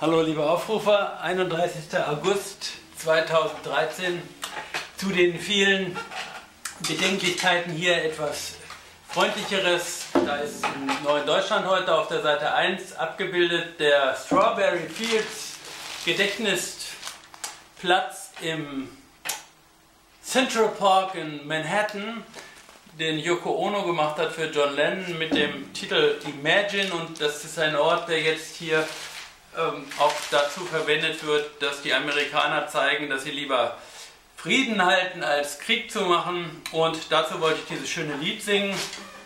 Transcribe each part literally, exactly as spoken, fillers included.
Hallo liebe Aufrufer, einunddreißigster August zweitausenddreizehn. Zu den vielen Bedenklichkeiten hier etwas Freundlicheres. Da ist im Neuen Deutschland heute auf der Seite eins abgebildet der Strawberry Fields Gedächtnisplatz im Central Park in Manhattan, den Yoko Ono gemacht hat für John Lennon mit dem Titel Imagine, und das ist ein Ort, der jetzt hier ähm, auch dazu verwendet wird, dass die Amerikaner zeigen, dass sie lieber Frieden halten als Krieg zu machen, und dazu wollte ich dieses schöne Lied singen.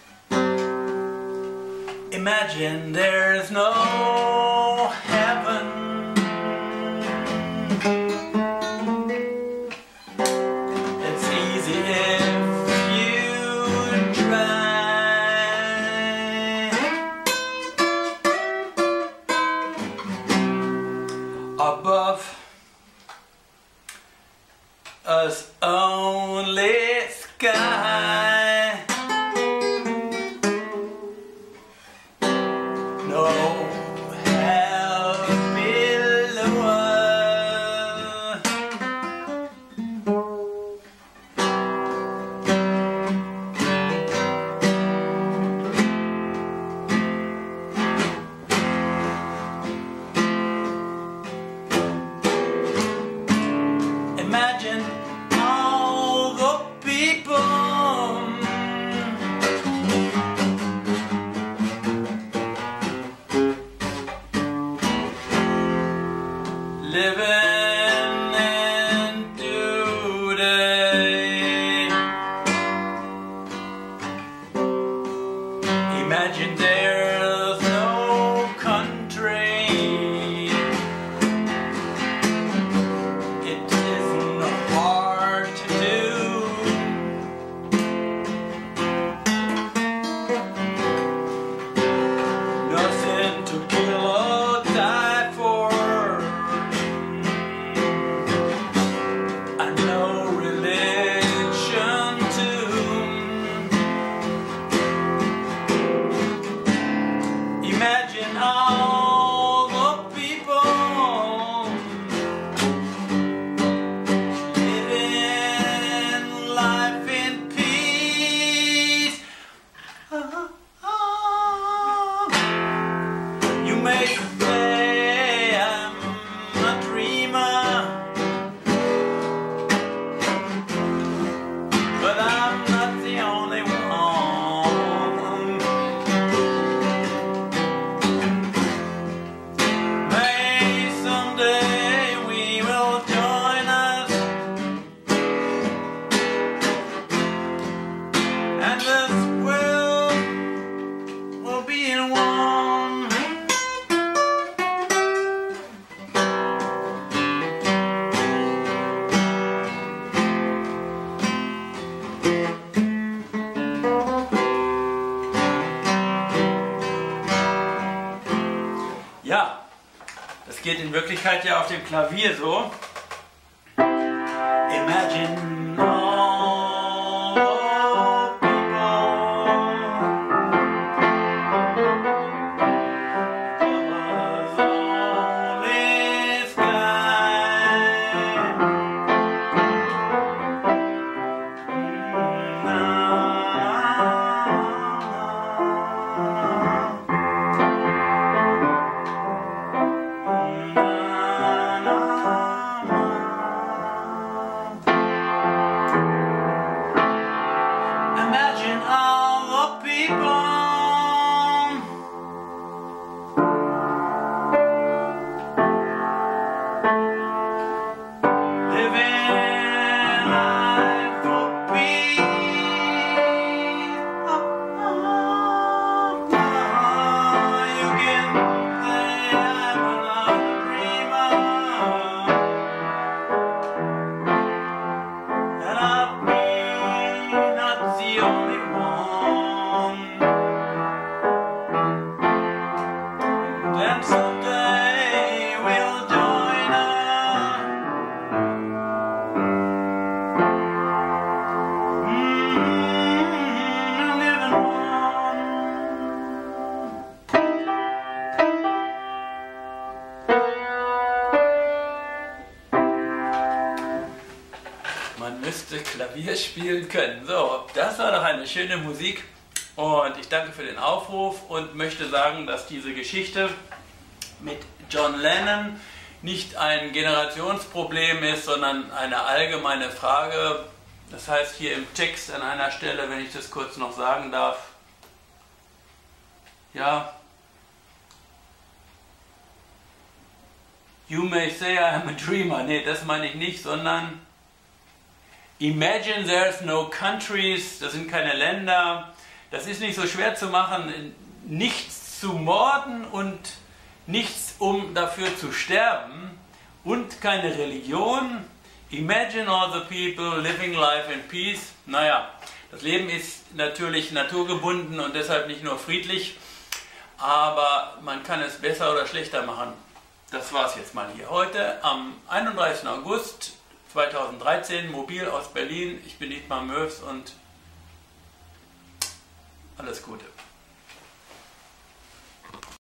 Imagine there's no heaven, it's easy if above us only sky, no hell below us. Imagine all the people living in today. Imagine there's no country. It isn't hard to do. Nothing to kill or die for, and no religion too. Imagine all the people living life in peace. Ah, ah. You may say I'm a dreamer, but I'm not the only one. May someday we will join us, and this world will be in one. Ja, das geht in Wirklichkeit ja auf dem Klavier so. Imagine all the people, only sky. Imagine all the people living life for peace. Ah, ah, ah. You can say I'm another dreamer, and I'll be not the only one. Then someday we'll join us. Mm-hmm, live in one. müsste Klavier spielen können. So, das war doch eine schöne Musik und ich danke für den Aufruf und möchte sagen, dass diese Geschichte mit John Lennon nicht ein Generationsproblem ist, sondern eine allgemeine Frage. Das heißt hier im Text an einer Stelle, wenn ich das kurz noch sagen darf, ja, you may say I am a dreamer. Nee, das meine ich nicht, sondern imagine there's no countries, das sind keine Länder. Das ist nicht so schwer zu machen, nichts zu morden und nichts, um dafür zu sterben und keine Religion. Imagine all the people living life in peace. Naja, das Leben ist natürlich naturgebunden und deshalb nicht nur friedlich, aber man kann es besser oder schlechter machen. Das war es jetzt mal hier. Heute am einunddreißigsten August zweitausenddreizehn, mobil aus Berlin. Ich bin Dietmar Möws und alles Gute.